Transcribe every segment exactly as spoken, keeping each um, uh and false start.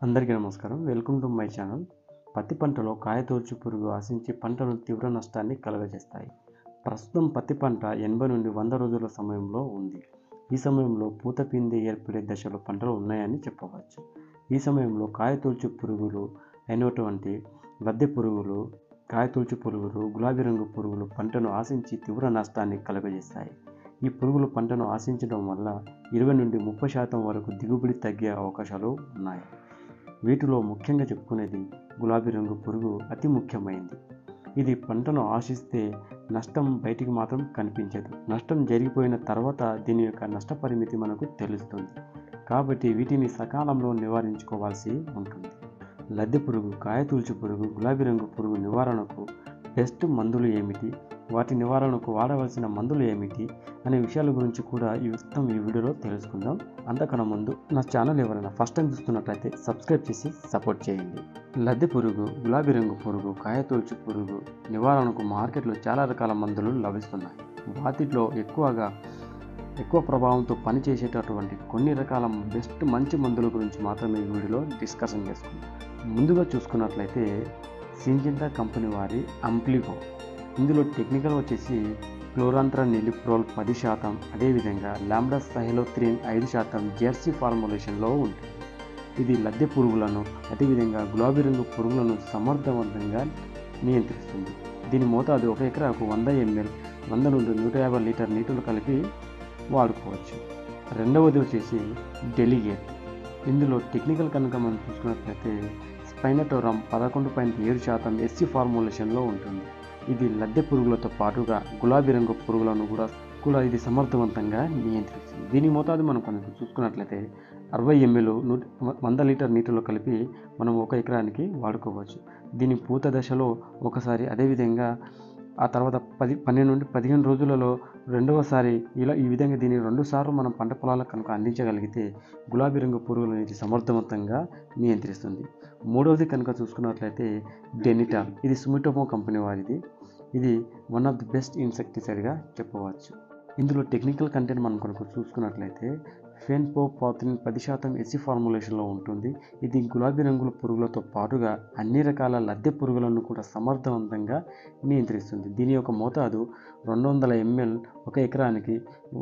అందరికీ నమస్కారం. Welcome to my channel. పత్తి పంటలో కాయతొలుచు పురుగు ఆశించి పంటను తీవ్ర నష్టాన్ని కలుగజేస్తాయి. ప్రస్తుతం పత్తి పంట ఎనభై నుండి వంద రోజుల సమయంలో ఉంది. ఈ సమయంలో పూత పిందె ఏర్పడే దశలో పంటలు ఉన్నాయని చెప్పవచ్చు. ఈ సమయంలో కాయతొలుచు పురుగులు అయినటువంటి లద్దె పురుగులు, కాయతొలుచు పురుగులు, గులాబీ రంగు పురుగులు పంటను ఆశించి తీవ్ర నష్టాన్ని కలుగజేస్తాయి. ఈ పురుగులు పంటను ఆశించడం వల్ల ఇరవై నుండి ముప్పై శాతం వరకు దిగుబడి తగ్గే అవకాశాలు ఉన్నాయి. వీటిలో ముఖ్యంగా చెప్పుకునేది గులాబీ రంగు పురుగు అతి ముఖ్యమైనది. ఇది పంటను ఆశిస్తే నష్టం బయటికి మాత్రం కనిపించదు. నష్టం జరిగిపోయిన తర్వాత దీని యొక్క నష్ట పరిమితి మనకు తెలుస్తుంది. కాబట్టి వీటిని సకాలంలో నివారించుకోవాల్సి ఉంటుంది. లద్దె పురుగు, కాయతొలుచు పురుగు, గులాబీ రంగు పురుగు నివారణకు బెస్ట్ మందులు ఏమిటి, వాటి నివారణకు వాడవలసిన మందులు ఏమిటి అనే విషయాల గురించి కూడా ఈ మొత్తం ఈ వీడియోలో తెలుసుకుందాం. అంతకన్నా ముందు నా ఛానల్ ఎవరైనా ఫస్ట్ టైం చూస్తున్నట్లయితే సబ్స్క్రైబ్ చేసి సపోర్ట్ చేయండి. లద్దె పురుగు, గులాబీ రంగు పురుగు, కాయతొలుచు పురుగు నివారణకు మార్కెట్లో చాలా రకాల మందులు లభిస్తున్నాయి. వాటిలో ఎక్కువగా ఎక్కువ ప్రభావంతో పనిచేసేటటువంటి కొన్ని రకాల బెస్ట్ మంచి మందుల గురించి మాత్రమే ఈ వీడియోలో డిస్కషన్ చేసుకుందాం. ముందుగా చూసుకున్నట్లయితే సింజెంటా కంపెనీ వారి అంప్లిగో. ఇందులో టెక్నికల్ వచ్చేసి క్లోరాంత్రనిలిప్రోల్ పది శాతం, అదేవిధంగా లాంబ్డా సహెలోత్రిన్ ఐదు శాతం జెర్సీ ఫార్ములేషన్లో ఉంటుంది. ఇది లద్దె పురుగులను అదేవిధంగా గులాబీ రంగు పురుగులను సమర్థవంతంగా నియంత్రిస్తుంది. దీని మోతాదు ఒక ఎకరాకు వంద ఎంఎల్ వంద నుండి నూట యాభై లీటర్ నీటిలో కలిపి వాడుకోవచ్చు. రెండవది వచ్చేసి డెలిగేట్. ఇందులో టెక్నికల్ కనుక మనం చూసుకున్నట్లయితే స్పైనటోరమ్ పదకొండు పాయింట్ ఏడు శాతం ఎస్సీ ఫార్ములేషన్లో ఉంటుంది. ఇది లద్దె పురుగులతో పాటుగా గులాబీ రంగు పురుగులను కూడా కూడా ఇది సమర్థవంతంగా నియంత్రిస్తుంది. దీని మోతాదు మనం కనుక చూసుకున్నట్లయితే అరవై ఎంఎల్ నూట వంద లీటర్ నీటిలో కలిపి మనం ఒక ఎకరానికి వాడుకోవచ్చు. దీని పూత దశలో ఒకసారి, అదేవిధంగా ఆ తర్వాత పది పన్నెండు నుండి పదిహేను రోజులలో రెండవసారి, ఇలా ఈ విధంగా దీన్ని రెండు సార్లు మనం పంట పొలాలకు కనుక అందించగలిగితే గులాబీ రంగు పురుగుల నుంచి సమర్థవంతంగా నియంత్రిస్తుంది. మూడవది కనుక చూసుకున్నట్లయితే డెనిటాల్. ఇది సుమిటోమో కంపెనీ వారిది. ఇది వన్ ఆఫ్ ది బెస్ట్ ఇన్సెక్టిసైడ్గా చెప్పవచ్చు. ఇందులో టెక్నికల్ కంటెంట్ మనం కనుక చూసుకున్నట్లయితే ఫెన్పోపాత్రిన్ పది శాతం ఎస్సీ ఫార్ములేషన్లో ఉంటుంది. ఇది గులాబీ రంగుల పురుగులతో పాటుగా అన్ని రకాల లద్దె పురుగులను కూడా సమర్థవంతంగా నియంత్రిస్తుంది. దీని యొక్క మోతాదు రెండు వందల ఎంఎల్ ఒక ఎకరానికి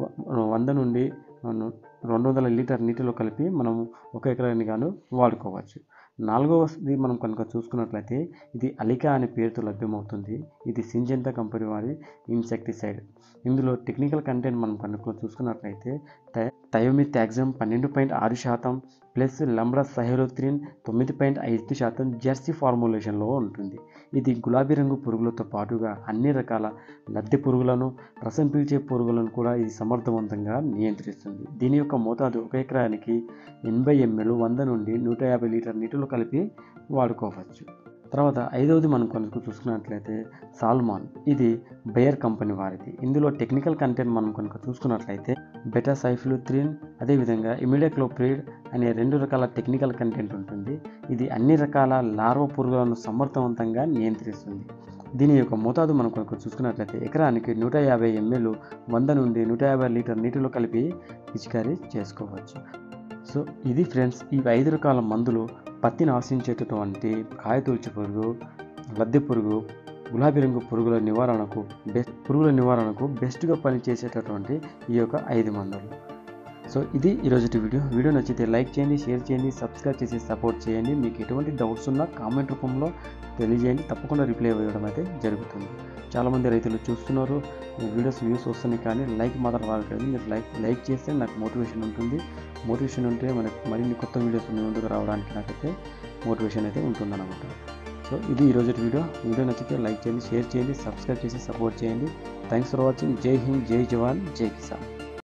వంద నుండి రెండు వందల లీటర్ నీటిలో కలిపి మనం ఒక ఎకరానికి గాను వాడుకోవచ్చు. నాలుగవది మనం కనుక చూసుకున్నట్లయితే ఇది అలికా అనే పేరుతో లభ్యమవుతుంది. ఇది సింజెంటా కంపెనీ వారి ఇన్సెక్టిసైడ్. ఇందులో టెక్నికల్ కంటెంట్ మనం కనుక చూసుకున్నట్లయితే థయోమిథాక్సమ్ పన్నెండు పాయింట్ ఆరు శాతం ప్లస్ లాంబ్డా సహెలోత్రిన్ తొమ్మిది పాయింట్ ఐదు శాతం జెర్సీ ఫార్ములేషన్లో ఉంటుంది. ఇది గులాబీ రంగు పురుగులతో పాటుగా అన్ని రకాల లద్దె పురుగులను, రసం పీల్చే పురుగులను కూడా ఇది సమర్థవంతంగా నియంత్రిస్తుంది. దీని యొక్క మోతాదు ఒక ఎకరానికి ఎనభై ఎంఎల్ వంద నుండి నూట యాభై లీటర్ నీటిలో కలిపి వాడుకోవచ్చు. తర్వాత ఐదవది మనం కనుక చూసుకున్నట్లయితే సాల్మాన్. ఇది బేయర్ కంపెనీ వారిది. ఇందులో టెక్నికల్ కంటెంట్ మనం కనుక చూసుకున్నట్లయితే బెటాసైఫ్లూత్రిన్ అదేవిధంగా ఇమిడాక్లోప్రిడ్ అనే రెండు రకాల టెక్నికల్ కంటెంట్ ఉంటుంది. ఇది అన్ని రకాల లార్వా పురుగులను సమర్థవంతంగా నియంత్రిస్తుంది. దీని యొక్క మోతాదు మనం కనుక చూసుకున్నట్లయితే ఎకరానికి నూట యాభై ఎంఎల్ వంద నుండి నూట యాభై లీటర్ నీటిలో కలిపి పిచికారీ చేసుకోవచ్చు. సో ఇది ఫ్రెండ్స్, ఈ ఐదు రకాల మందులు పత్తిని ఆశించేటటువంటి కాయతొలుచు పురుగు, లద్దె పురుగు, గులాబీ రంగు పురుగుల నివారణకు బెస్ట్ పురుగుల నివారణకు బెస్ట్గా పనిచేసేటటువంటి ఈ యొక్క ఐదు మందులు. సో ఇది ఈరోజు వీడియో. వీడియో నచ్చితే లైక్ చేయండి, షేర్ చేయండి, సబ్స్క్రైబ్ చేసి సపోర్ట్ చేయండి. మీకు ఎటువంటి డౌట్స్ ఉన్నా కామెంట్ రూపంలో తెలియజేయండి. తప్పకుండా రిప్లై ఇవ్వడం అయితే జరుగుతుంది. చాలామంది రైతులు చూస్తున్నారు, వీడియోస్ వ్యూస్ వస్తున్నాయి కానీ లైక్ మాత్రం రావట్లేదు. మీరు లైక్ లైక్ చేస్తే నాకు మోటివేషన్ ఉంటుంది. మోటివేషన్ ఉంటే మనకు మరిన్ని కొత్త వీడియోస్ ముందుకు రావడానికి నాకైతే మోటివేషన్ అయితే ఉంటుందన్నమాట. సో ఇది ఈరోజు వీడియో. వీడియో నచ్చితే లైక్ చేయండి, షేర్ చేయండి, సబ్స్క్రైబ్ చేసి సపోర్ట్ చేయండి. Thanks for watching. జై హింద్, జై జవాన్, జై కిసాన్.